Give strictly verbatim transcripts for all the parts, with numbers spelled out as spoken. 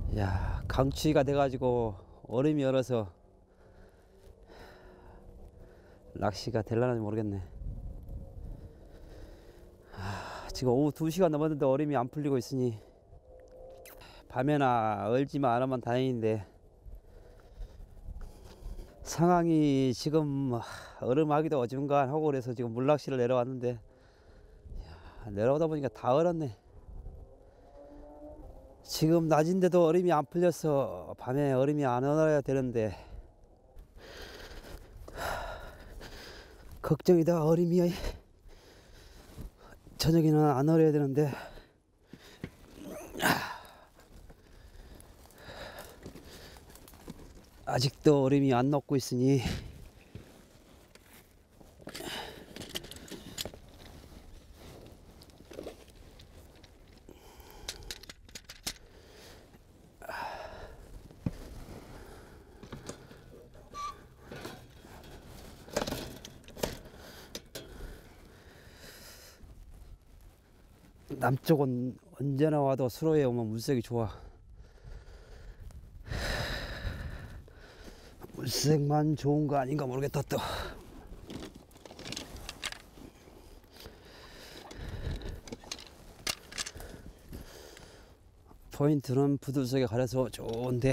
야, 강추위가 돼가지고 얼음이 얼어서 낚시가 될라는지 모르겠네. 아, 지금 오후 두 시가 넘었는데 얼음이 안 풀리고 있으니 밤에나 얼지만 않으면 다행인데, 상황이 지금 얼음하기도 어중간하고 그래서 지금 물낚시를 내려왔는데, 야, 내려오다 보니까 다 얼었네. 지금 낮인데도 얼음이 안 풀려서 밤에 얼음이 안 얼어야 되는데 걱정이다. 얼음이 저녁에는 안 얼어야 되는데 아직도 얼음이 안 녹고 있으니 남쪽은 언제나 와도 수로에 오면 물색이 좋아. 물색만 좋은 거 아닌가 모르겠다. 또 포인트는 부두석에 가려서 좋은데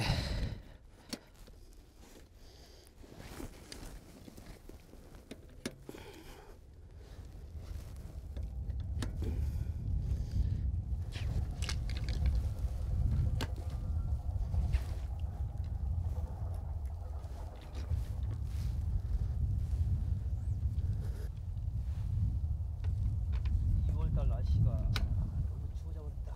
이월달 날씨가 너무 추워져 버렸다.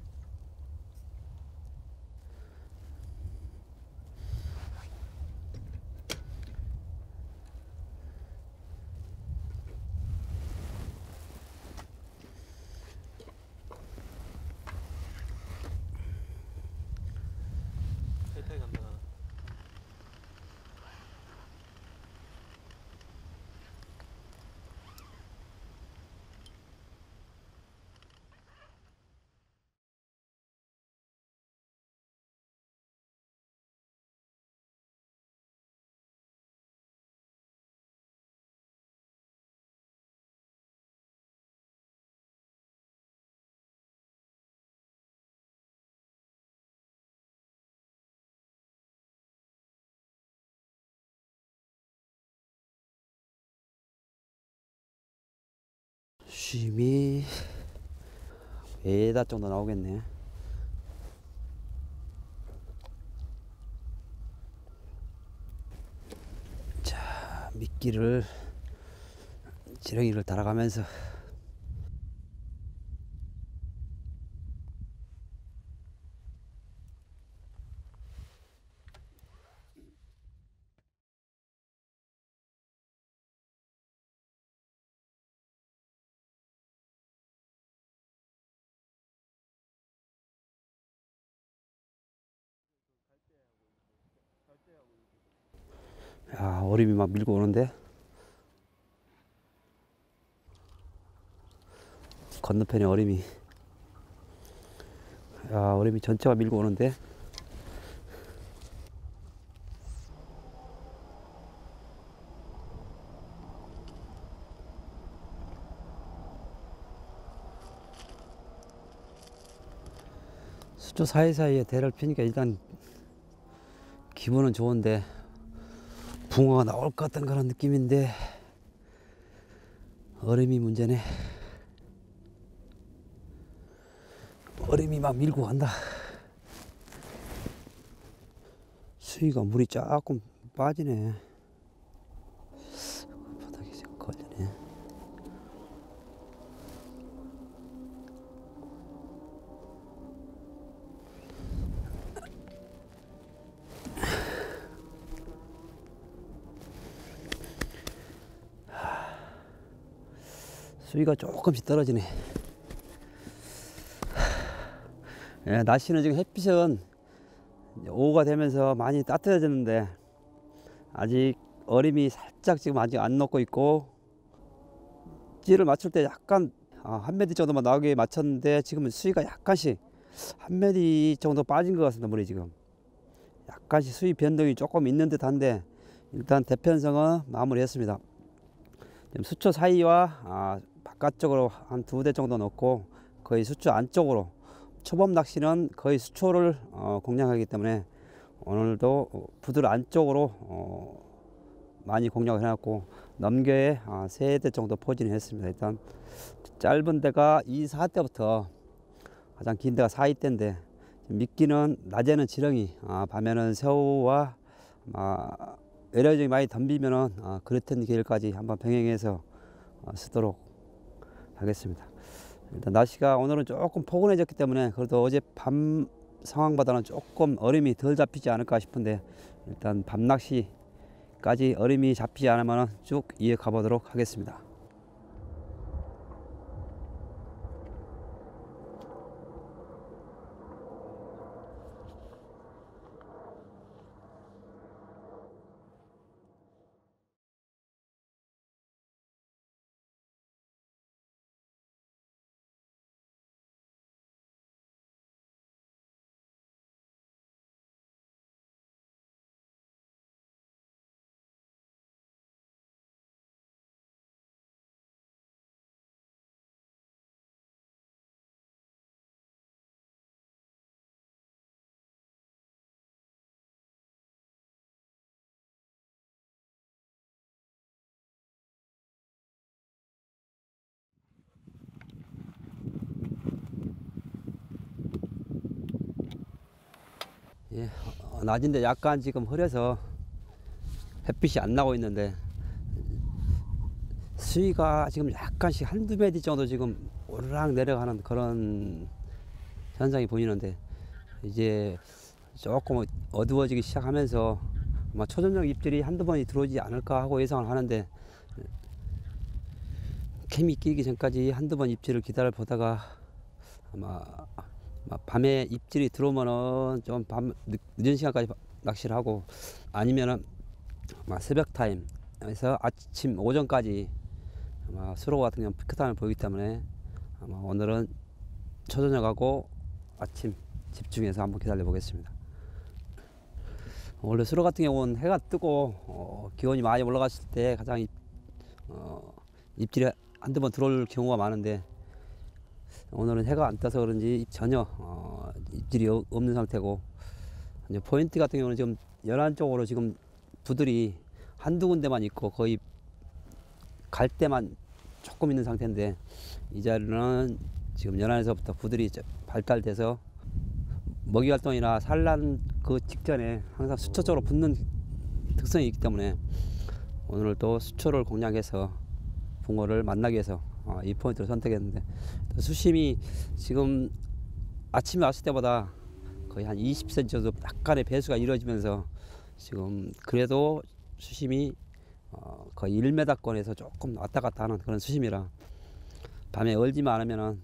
배터리 간다. 쉼이 에다 정도 나오겠네. 자, 미끼를 지렁이를 달아가면서 야, 얼음이 막 밀고 오는데 건너편에 얼음이 야 얼음이 전체가 밀고 오는데 수조 사이사이에 대를 피니까 일단 기분은 좋은데 붕어가 나올 것 같은 그런 느낌인데 얼음이 문제네. 얼음이 막 밀고 간다. 수위가 물이 조금 빠지네. 바닥에 지금 걸리네. 수위가 조금씩 떨어지네. 예, 날씨는 지금 햇빛은 오후가 되면서 많이 따뜻해졌는데 아직 얼음이 살짝 지금 아직 안 녹고 있고, 찌를 맞출 때 약간 한 메디 정도만 나오게 맞췄는데 지금은 수위가 약간씩 한 마디 정도 빠진 것 같습니다. 물이 지금 약간씩 수위 변동이 조금 있는 듯한데 일단 대편성은 마무리했습니다. 지금 수초 사이와 아, 바깥쪽으로 한 두 대 정도 넣고 거의 수초 안쪽으로, 초범 낚시는 거의 수초를 어, 공략하기 때문에 오늘도 부들 안쪽으로 어, 많이 공략을 해놨고 넘겨에 아, 세 대 정도 포진을 했습니다. 일단 짧은 데가 이십사 대부터 가장 긴 데가 사십이 대인데 미끼는 낮에는 지렁이, 아, 밤에는 새우와 아, 에러징이 많이 덤비면은 아, 그릇된 계열까지 한번 병행해서 어, 쓰도록 하겠습니다. 일단 날씨가 오늘은 조금 포근해졌기 때문에 그래도 어제 밤 상황보다는 조금 얼음이 덜 잡히지 않을까 싶은데 일단 밤 낚시까지 얼음이 잡히지 않으면 쭉 이어가 보도록 하겠습니다. 예, 어, 낮인데 약간 지금 흐려서 햇빛이 안 나고 있는데 수위가 지금 약간씩 한두 메디 정도 지금 오르락 내려가는 그런 현상이 보이는데 이제 조금 어두워지기 시작하면서 아마 초저녁 입질이 한두 번이 들어오지 않을까 하고 예상을 하는데 캠이 끼기 전까지 한두 번 입질을 기다려 보다가 아마 밤에 입질이 들어오면은 좀 밤 늦은 시간까지 낚시를 하고 아니면은 아마 새벽 타임에서 아침 오전까지 아마 수로 같은 경우는 피크타임을 보이기 때문에 아마 오늘은 초저녁하고 아침 집중해서 한번 기다려 보겠습니다. 원래 수로 같은 경우는 해가 뜨고 어, 기온이 많이 올라갔을 때 가장 입, 어, 입질이 한두 번 들어올 경우가 많은데 오늘은 해가 안 떠서 그런지 전혀 어, 입질이 없는 상태고 이제 포인트 같은 경우는 지금 연안 쪽으로 지금 부들이 한두 군데만 있고 거의 갈 때만 조금 있는 상태인데 이 자리는 지금 연안에서부터 부들이 발달돼서 먹이 활동이나 산란 그 직전에 항상 수초 쪽으로 붙는 특성이 있기 때문에 오늘 또 수초를 공략해서 붕어를 만나기 위해서 이 포인트를 선택했는데 수심이 지금 아침에 왔을 때보다 거의 한 이십 센티미터 정도 약간의 배수가 이루어지면서 지금 그래도 수심이 거의 일 미터권에서 조금 왔다 갔다 하는 그런 수심이라 밤에 얼지만 않으면은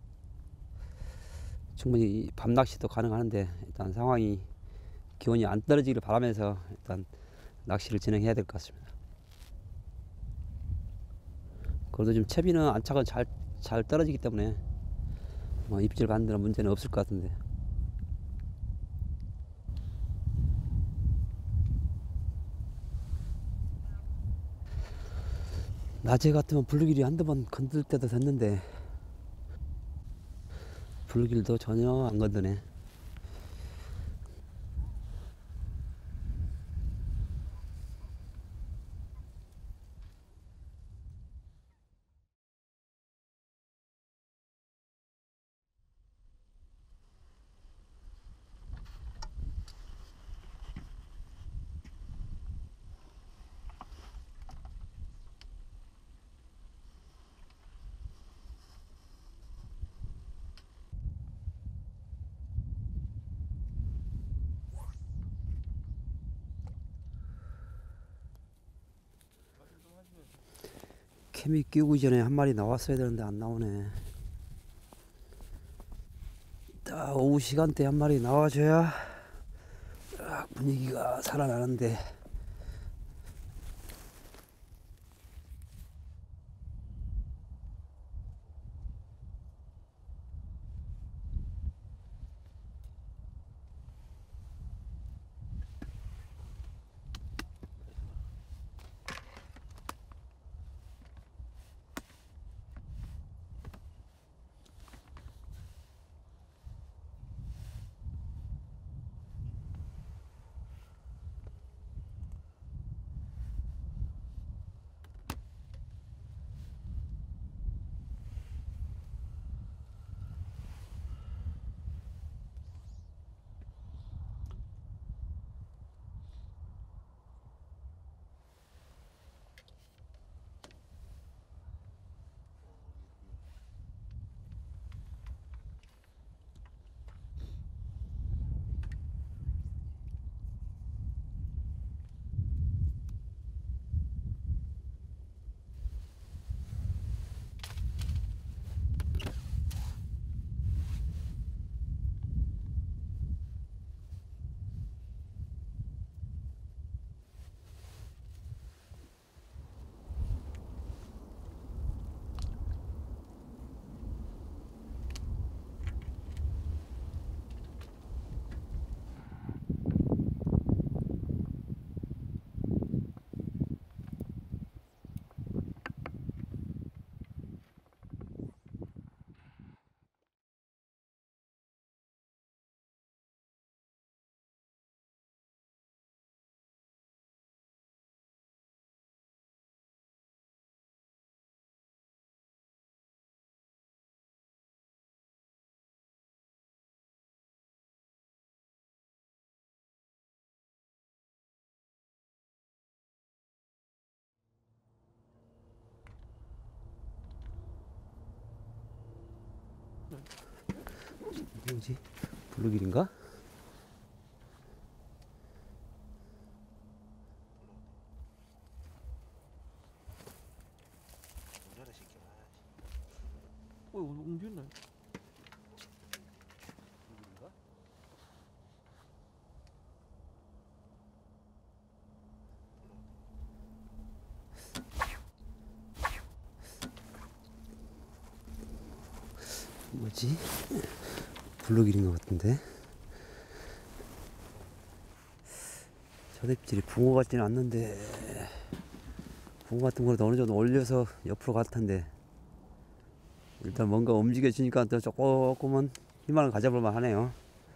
충분히 밤 낚시도 가능하는데 일단 상황이 기온이 안 떨어지기를 바라면서 일단 낚시를 진행해야 될 것 같습니다. 그래도 지금 채비는 안착은 잘, 잘 떨어지기 때문에 뭐 입질 받는 데는 문제는 없을 것 같은데 낮에 같으면 블루길이 한두 번 건들 때도 됐는데 블루길도 전혀 안 건드네. 캠이 끼우기 전에 한 마리 나왔어야 되는데 안 나오네. 딱 오후 시간대 한 마리 나와줘야 분위기가 살아나는데 뭐지? 블루길인가? 어, 옮겼나? 뭐지? 블루길인 것 같은데. 저뎁질이 붕어 같지는 않는데, 붕어 같은 거라도 어느 정도 올려서 옆으로 갈 텐데, 일단 뭔가 움직여지니까 또 조금은 희망을 가져볼 만 하네요.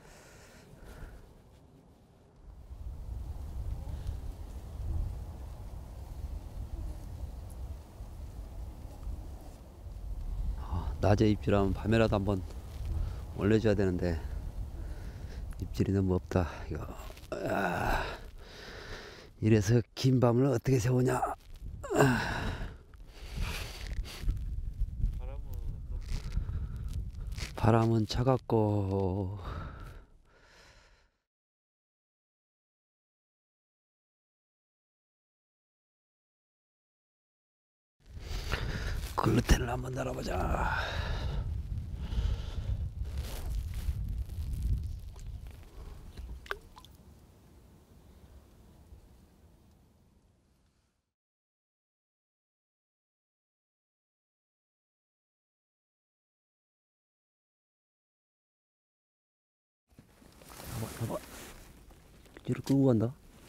낮에 입질하면 밤에라도 한번 올려줘야 되는데 입질이 너무 없다. 이거 아, 이래서 긴 밤을 어떻게 세우냐. 바람은 차갑고 글루텐을 한번 달아보자. 봐봐, 봐봐. 뒤로 끌고 간다.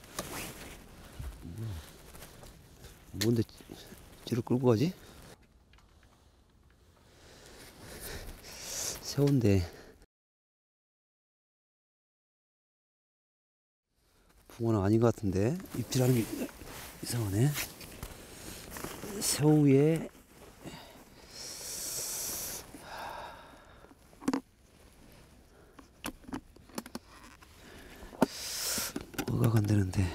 뭔데 뒤로 끌고 가지? 새우인데 붕어는 아닌 것 같은데 입질하는 게 이상하네. 새우에 뭐가 간다는데.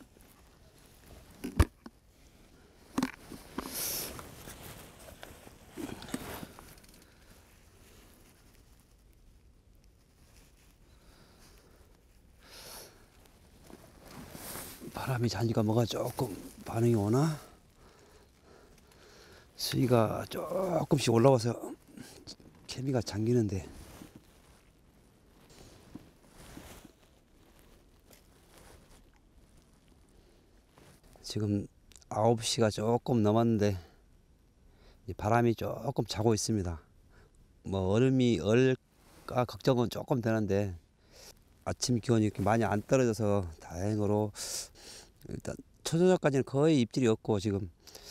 바람이 자니까 뭐가 조금 반응이 오나? 수위가 조금씩 올라와서 케미가 잠기는데. 지금 아홉 시가 조금 넘었는데 바람이 조금 자고 있습니다. 뭐 얼음이 얼까 걱정은 조금 되는데 아침 기온이 이렇게 많이 안 떨어져서 다행으로 일단 초저녁까지는 거의 입질이 없고, 지금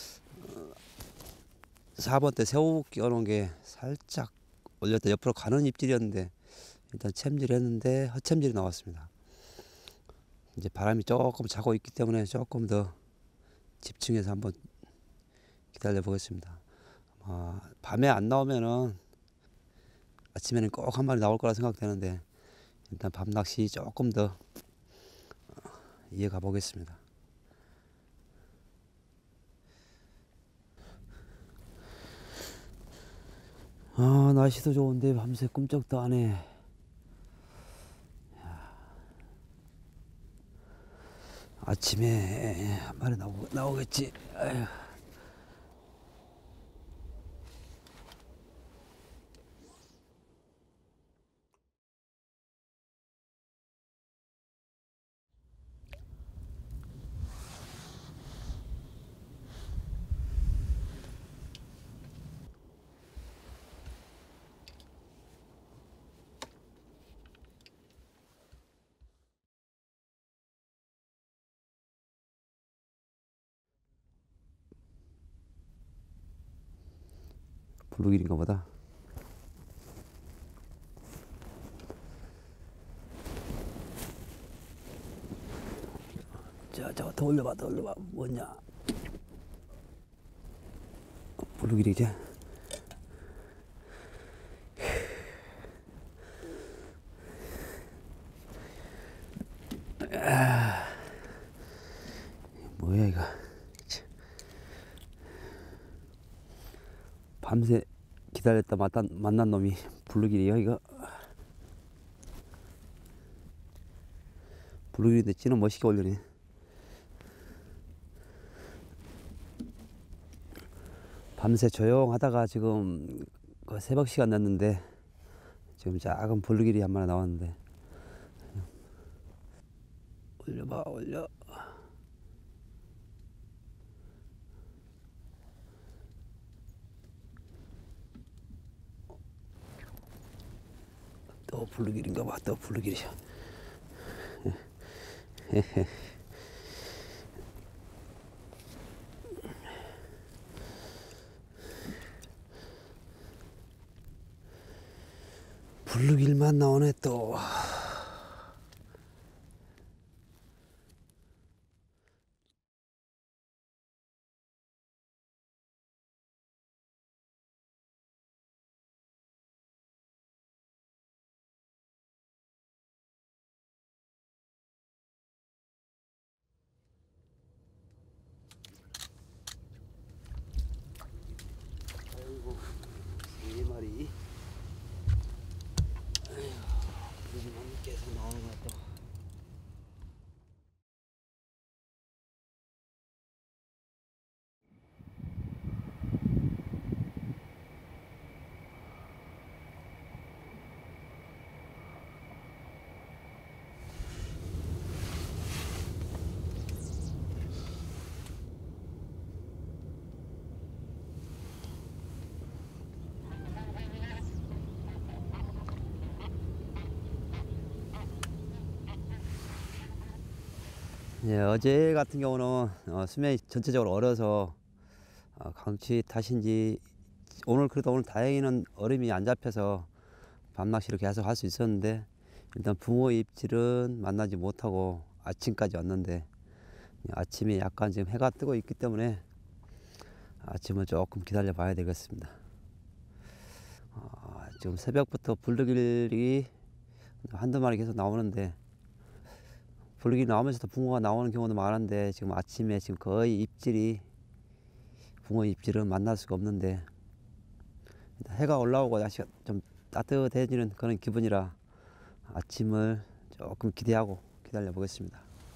사 번 때 새우 끼워놓은 게 살짝 올렸다 옆으로 가는 입질이었는데 일단 챔질 했는데 허챔질이 나왔습니다. 이제 바람이 조금 자고 있기 때문에 조금 더 집중해서 한번 기다려 보겠습니다. 어, 밤에 안 나오면은 아침에는 꼭 한 마리 나올 거라 생각되는데 일단 밤 낚시 조금 더 이어가 보겠습니다. 아, 날씨도 좋은데 밤새 꿈쩍도 안 해. 아침에 한 마리 나오, 나오겠지. 아휴. 블루길인가 보다. 자, 저거 더 올려봐, 더 올려봐. 뭐냐? 블루길이지? 아, 뭐야 이거? 밤새 기다렸다 만난, 만난 놈이 블루길이야 이거? 블루길인데 찌는 멋있게 올리네. 밤새 조용하다가 지금 그 새벽 시간 됐는데 지금 작은 블루길이 한 마리 나왔는데. 올려봐, 올려. 또 블루길인가 봐. 또 블루길이야. 블루길만 나오네 또. 아이고, 세 마리. 블루길만 계속 나오는 거야 또. 예, 어제 같은 경우는 어, 수면이 전체적으로 얼어서 어, 강치 탓인지 오늘 그래도 오늘 다행히는 얼음이 안 잡혀서 밤낚시를 계속 할 수 있었는데 일단 붕어 입질은 만나지 못하고 아침까지 왔는데 아침에 약간 지금 해가 뜨고 있기 때문에 아침은 조금 기다려 봐야 되겠습니다. 어, 지금 새벽부터 블루길이 한두 마리 계속 나오는데 블루길이 나오면서도 붕어가 나오는 경우도 많은데 지금 아침에 지금 거의 입질이 붕어 입질은 만날 수가 없는데 해가 올라오고 날씨가 좀 따뜻해지는 그런 기분이라 아침을 조금 기대하고 기다려 보겠습니다.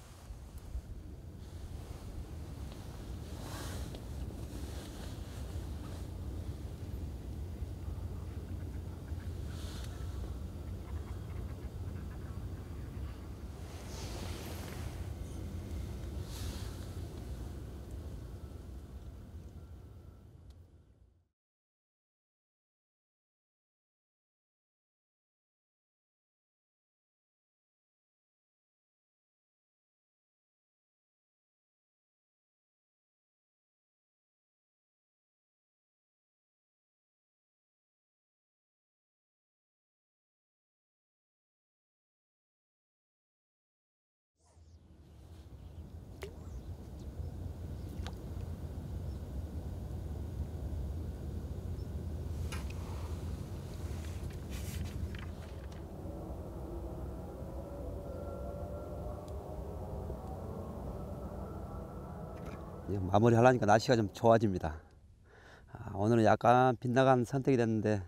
마무리 하려니까 날씨가 좀 좋아집니다. 아, 오늘은 약간 빗나간 선택이 됐는데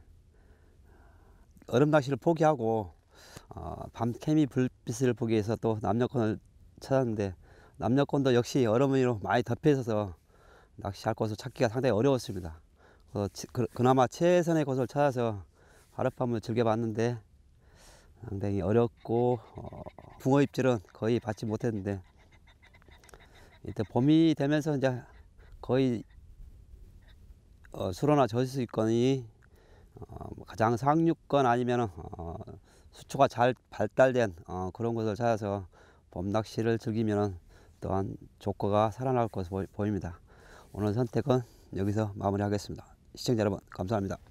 얼음 낚시를 포기하고 어, 밤 케미 불빛을 보기 위해서 또 남녀권을 찾았는데 남녀권도 역시 얼음으로 많이 덮여 있어서 낚시할 곳을 찾기가 상당히 어려웠습니다. 어, 그, 그나마 최선의 곳을 찾아서 하룻밤을 즐겨봤는데 상당히 어렵고 어, 붕어 입질은 거의 받지 못했는데 이때 봄이 되면서 이제 거의 어, 수로나 저수지권이 어, 가장 상류권 아니면 어, 수초가 잘 발달된 어, 그런 곳을 찾아서 봄 낚시를 즐기면 또한 조과가 살아날 것으로 보입니다. 오늘 선택은 여기서 마무리하겠습니다. 시청자 여러분 감사합니다.